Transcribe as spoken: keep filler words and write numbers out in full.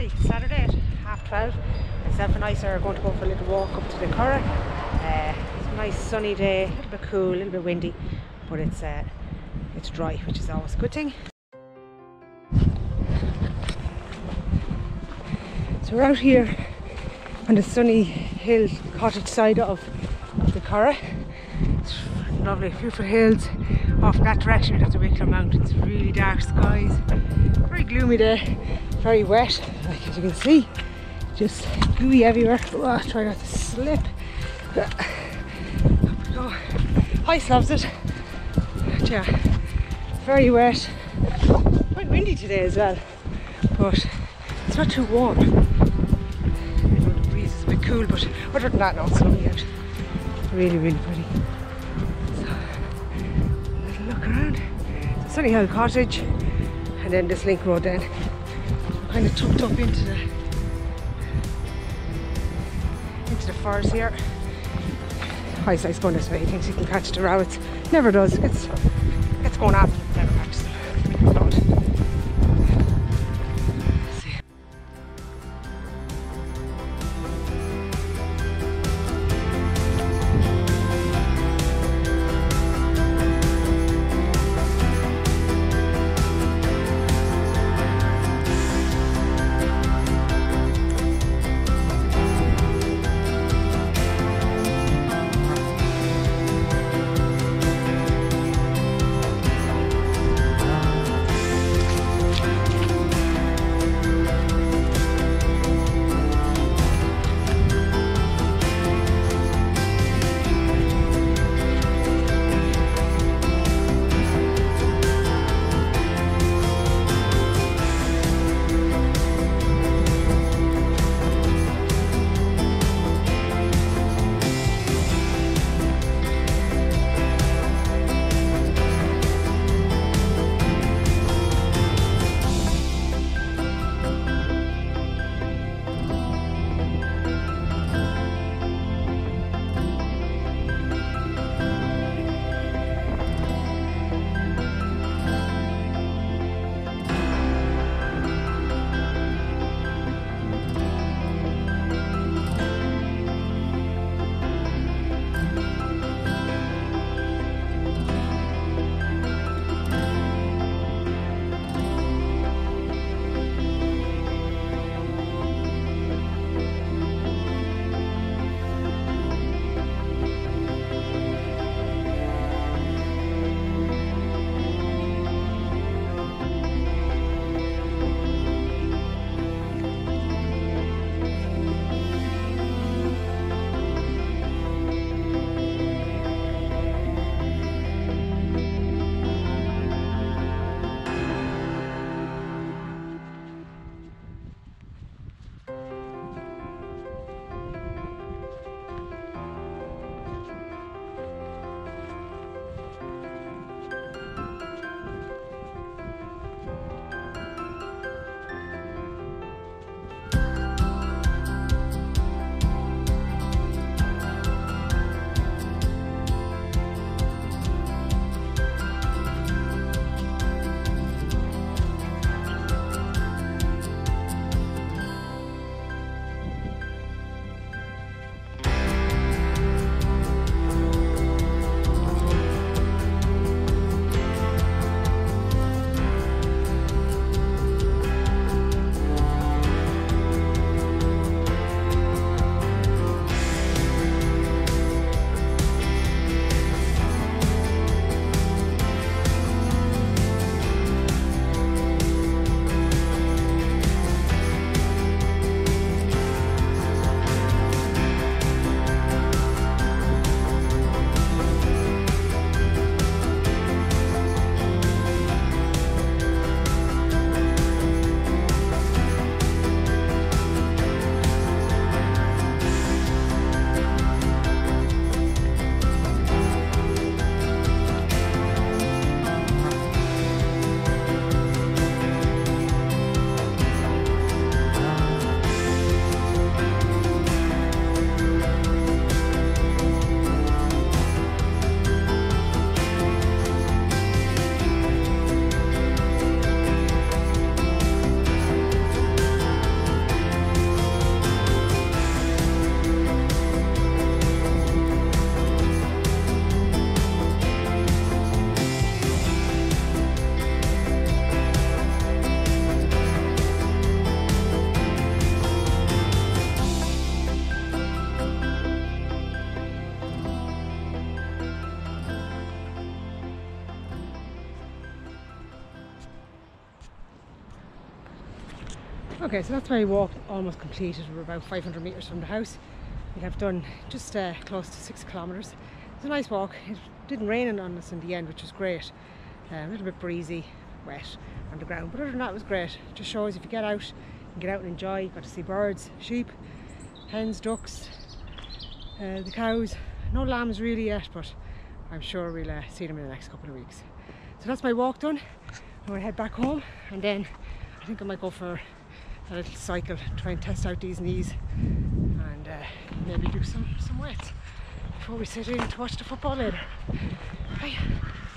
lovely Saturday at half twelve. Myself and Ice are going to go for a little walk up to the Curragh. Uh, it's a nice sunny day, a little bit cool, a little bit windy, but it's uh, it's dry, which is always a good thing. So we're out here on the sunny hill cottage side of, of the Curragh. It's lovely, beautiful hills. Off in that direction we have the Wicklow Mountains, really dark skies, very gloomy day, very wet, like as you can see, just gooey everywhere. Oh, try not to slip. Up we go. Ice loves it. But yeah, very wet, quite windy today as well, but it's not too warm. I know the breeze is a bit cool, but other than that, no, it's lovely out. Really, really pretty. Look around. Sunny Hill Cottage, and then this link road then. We're kind of tucked up into the into the forest here. Eyesight going this way. He thinks he can catch the rabbits. Never does. It's it's going after them. Never catches them. Don't. See. Okay, so that's my walk almost completed. We're about five hundred metres from the house. We have done just uh, close to six kilometres. It's a nice walk. It didn't rain on us in the end, which was great. Uh, a little bit breezy, wet on the ground, but other than that it was great. It just shows if you get out, you can get out and enjoy. You got to see birds, sheep, hens, ducks, uh, the cows. No lambs really yet, but I'm sure we'll uh, see them in the next couple of weeks. So that's my walk done. I'm going to head back home, and then I think I might go for a little cycle, try and test out these knees, and uh, maybe do some, some weights before we sit in to watch the football later. Bye.